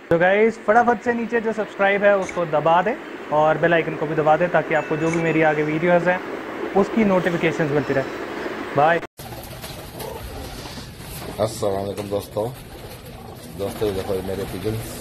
तो गाइस फटाफट से नीचे जो सब्सक्राइब है उसको दबा दें और बेल आइकन को भी दबा दें ताकि आपको जो भी मेरी आगे वीडियोस हैं उसकी नोटिफिकेशंस मिलती रहे। बाय। अस्सलाम वालेकुम दोस्तों देखो मेरे पिजन्स।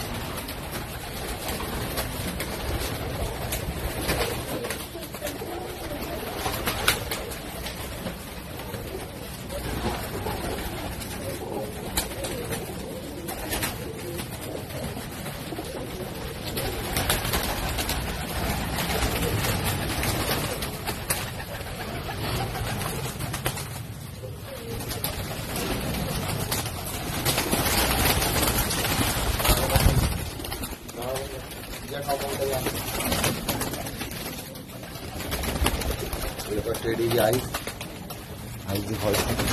टेडी की आइस भी खोल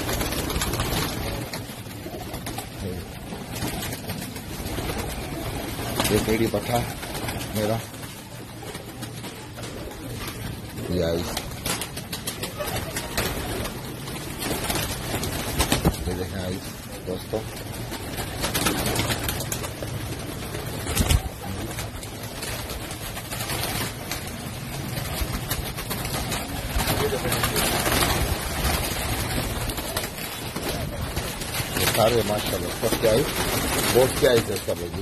ये टेडी पट्टा मेरा ये आइस ये देखें आइस दोस्तों। सारे माशाल्लाह सब क्या है बहुत क्या है सब होगी।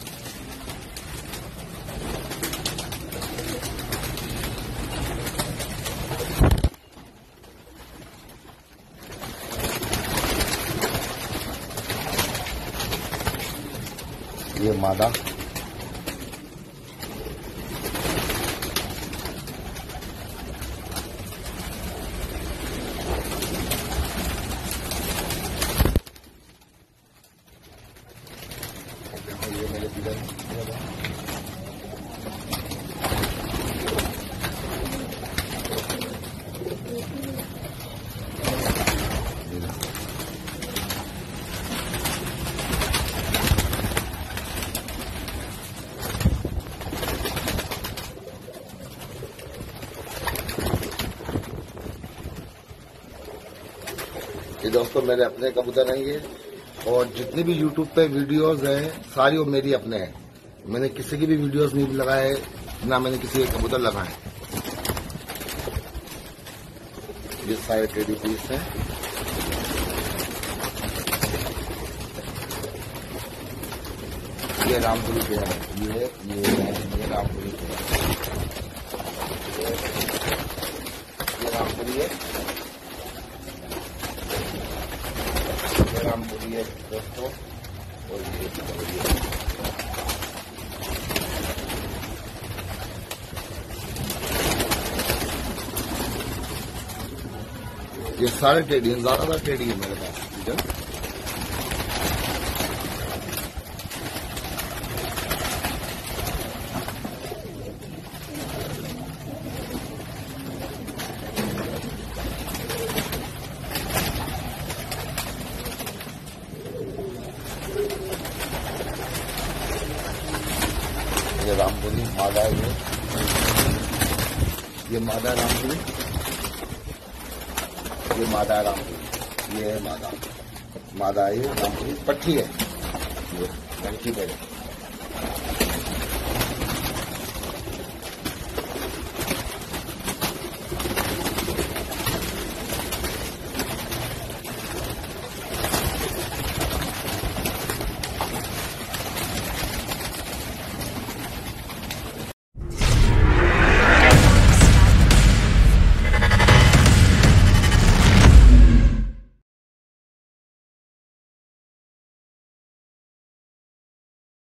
ये मादा ये मेरे पिजन ये दोस्तों मेरे अपने कबूतर हैं ये, और जितनी भी YouTube पे वीडियोस हैं सारी वो मेरी अपने हैं। मैंने किसी की भी वीडियोस नहीं लगाए, ना मैंने किसी के कबूतर लगाए। ये सारे टेडी पीस हैं। ये रामपुरी पे है, ये रामपुरी पे है, ये रामपुरी है, रामपुरी है दोस्तों। और ये सारे टेडी हैं, ज्यादातर टेडी है मेरे पास। ठीक है रामपुरी मादा है, ये मादा रामपुरी, ये मादा रामपुरी, ये मादा है, ये रामपुरी पट्टी है, ये लड़की पे